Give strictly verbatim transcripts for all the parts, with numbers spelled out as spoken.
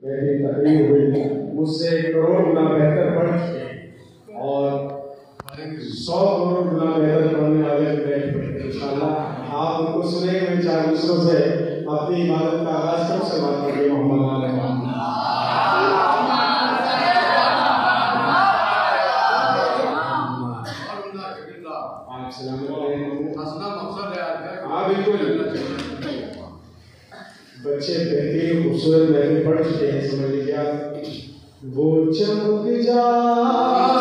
मेरी तकलीफ हुई, मुझसे करोड़ गुना बेहतर पढ़ चुके और सौ करोड़ गुना बेहतर पढ़ने वाले बैठे। इंशाअल्लाह आप उनको सुने। मैं चार दूसरों से अपनी इबादत का आगाज कब से बात करेंगे। मोहम्मद हाँ बिल्कुल, बच्चे बेहतरीन खूबसूरत महफिल पढ़ चुके हैं। समझ लीजिए आप। वो चमक जाएगा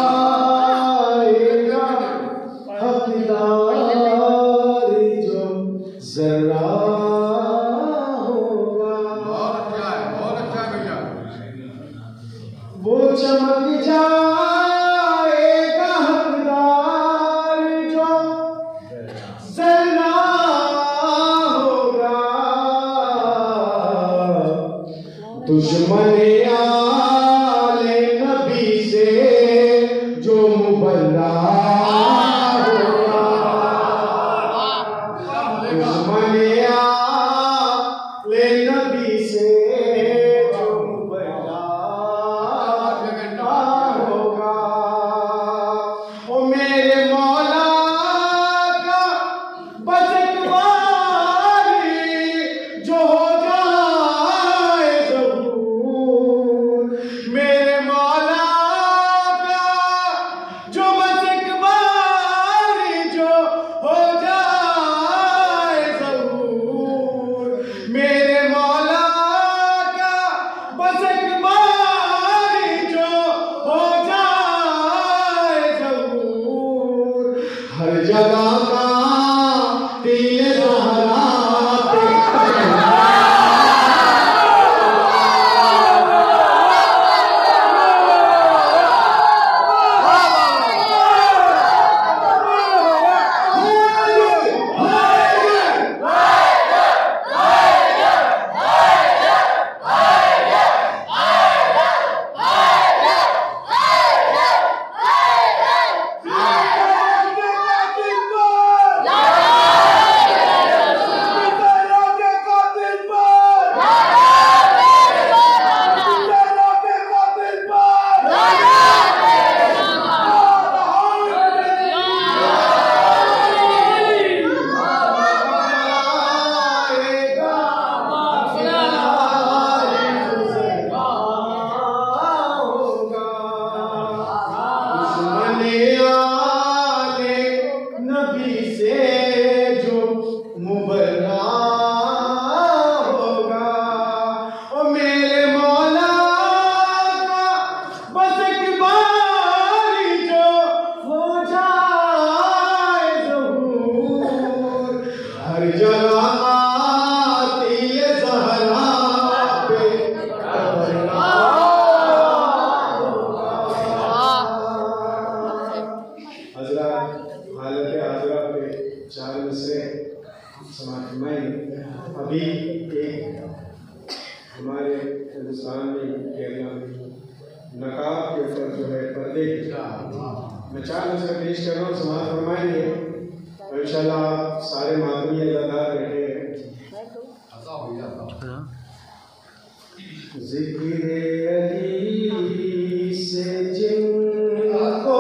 हकदारी जो जरा होगा, वो चमक जाएगा हकदारी जो जरा दुश्मन आले नबी से जो मुबल्ला होगा, दुश्मन आले नबी से जो मुबल्ला होगा, ओ मेरे मौला का बस एक बारी जो हो हर जगह का दिल ज़हरा नबी से जो मुबल्ला होगा, ओ मेरे मौला का बस एक बारी जो हो जाए ज़हूर, हर जगह आती है ज़हरा पे हालत आजरा पे चार मिसरे समाज में। अभी एक हमारे हिंदुस्तान में केरला में नकाब के ऊपर जो है पर्दे, मैं चार मिसरे पेश कर रहा हूँ, समाज फरमाएंगे और इंशाल्लाह आप सारे मातमी अदादार बैठे हैं। ज़िक्र अली से जिनको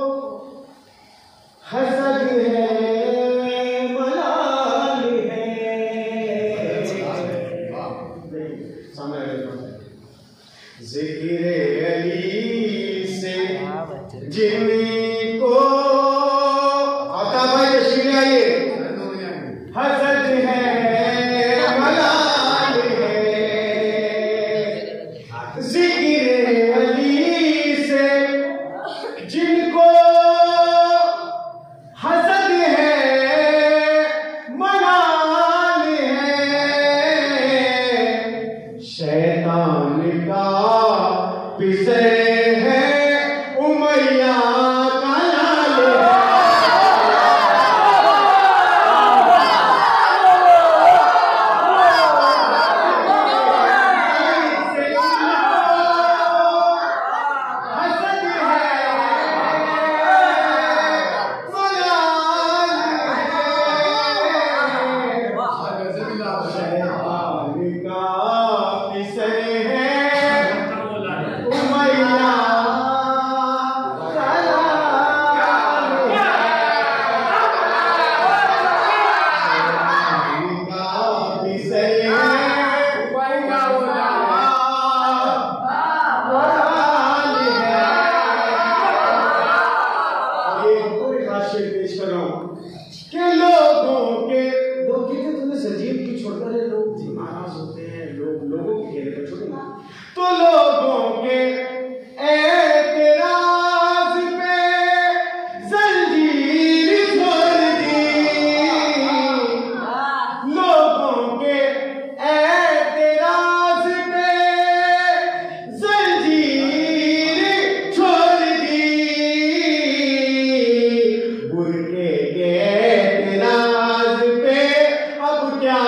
हसद है मलाल है, ज़िक्र अली से जिनको आता भाई तशरीफ आइए, हसद है मलाल है, ज़िक्र अली से जिनको हसद है मलाल है, शैतान का पिसे है उमैया का लाल शैतान का पिसे है तो लोगों के एतराज पे जंजीर छोड़ दी, लोगों के एतराज पे जंजीर छोड़ दी, बुरके के एतराज पे अब क्या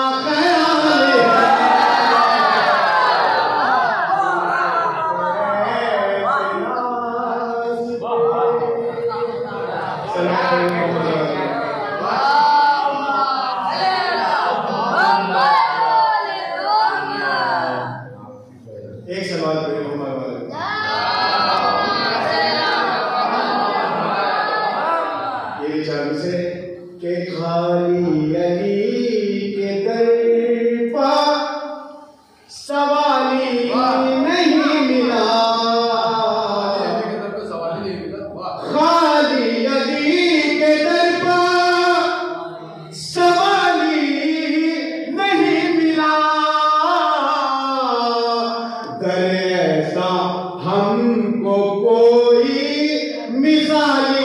एक सवाल पे ये विचार से के खाली अली के दर पर सवाली नहीं मिला, खाली अली के दर पर सवाली नहीं मिला, दर ऐसा हमको कोई मिसाली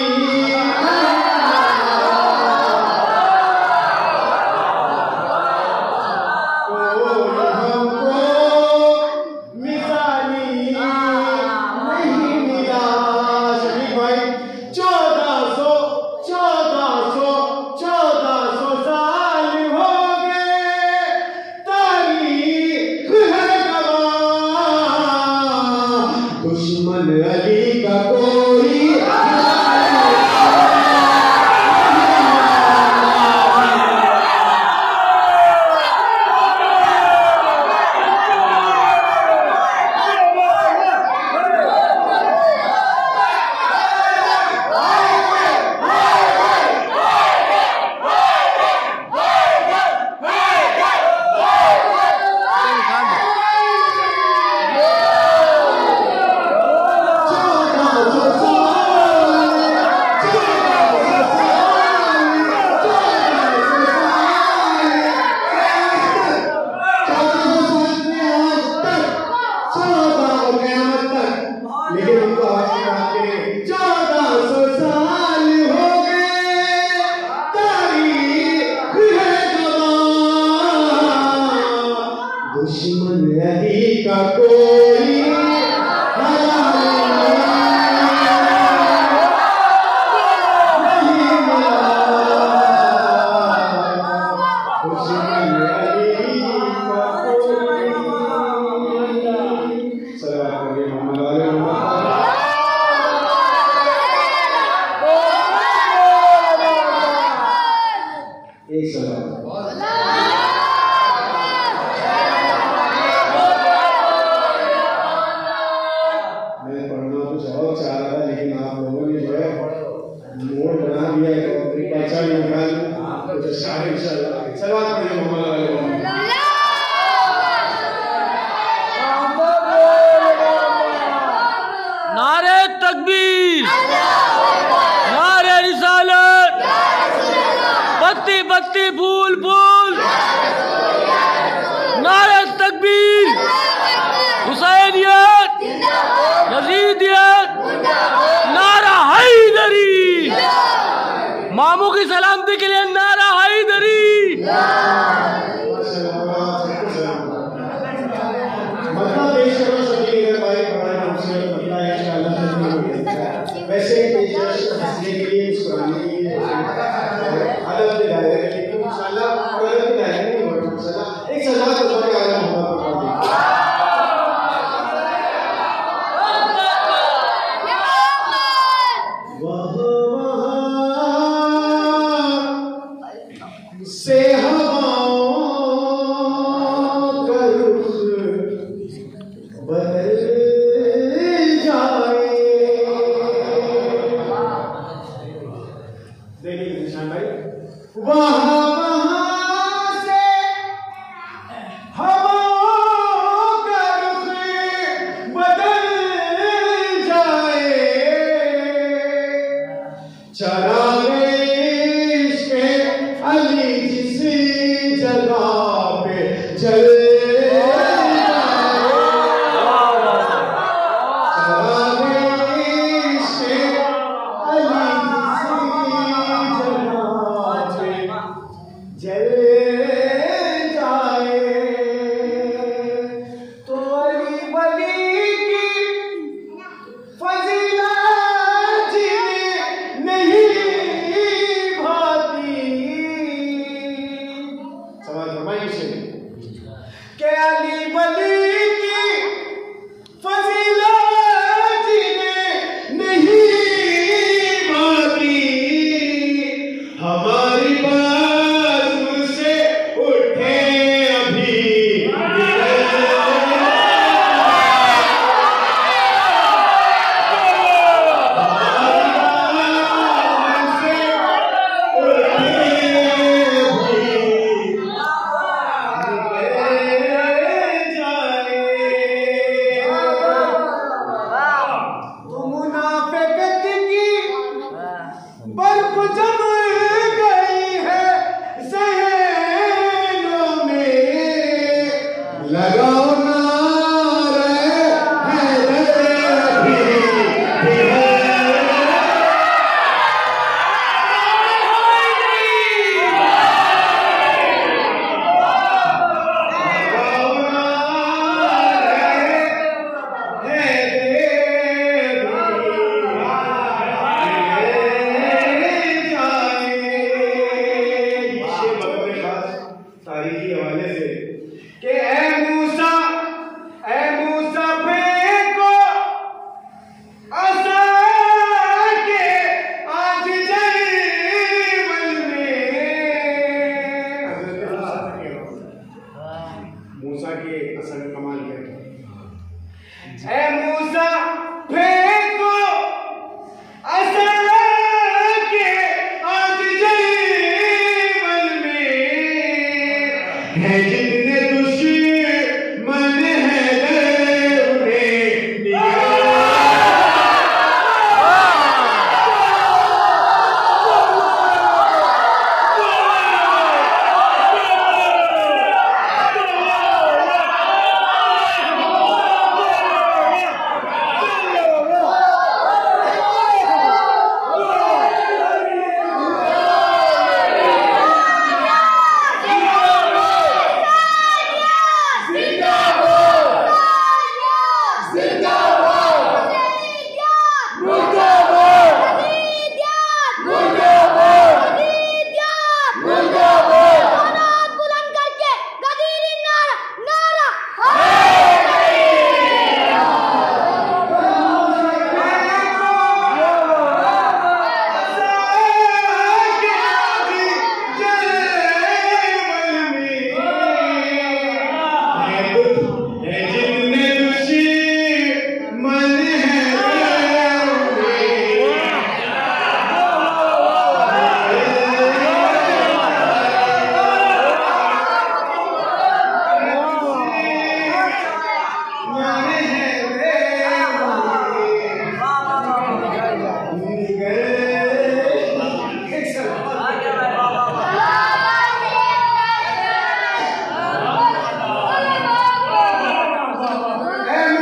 दुश्मन अली का कोई दुश्मन अली का कोई नहीं मिला, दुश्मन अली का कोई सलाम करिए मोहम्मद वाले एक सलाम नारे तकबीर, नारे रिसालत, बत्ती बत्ती फूल फूल, नारे तकबीर, हुसैनियत, यजीदियत, नारा हैदरी, मामू की सलामती के लिए नारा हैदरी। वैसे हंसने के लिए अलग लेकिन इंशाल्लाह नहीं होगा, एक सजा तो से हवाओं का रुख बदल जाए। देखिए निशान भाई, वहाँ वहाँ से हवाओं का रुख बदल जाए, चरागे इश्क़ अली जिस जगह पे चल जाए।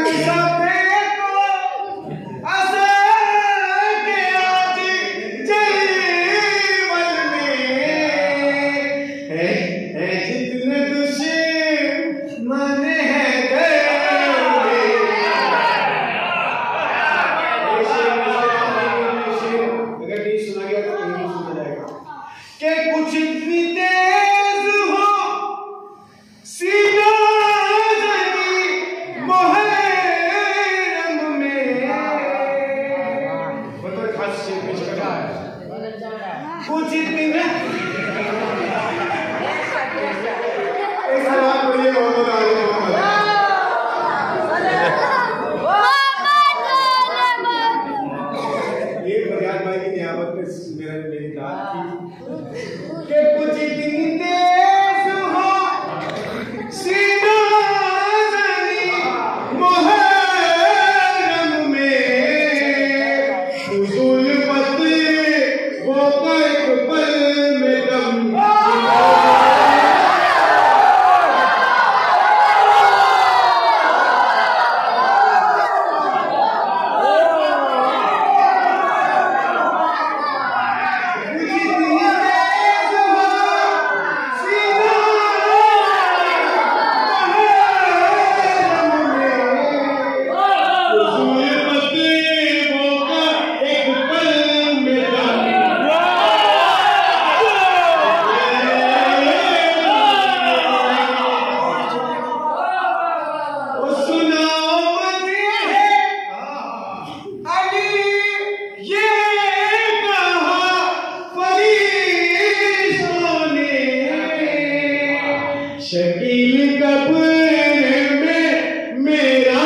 शकील कब्र में मेरा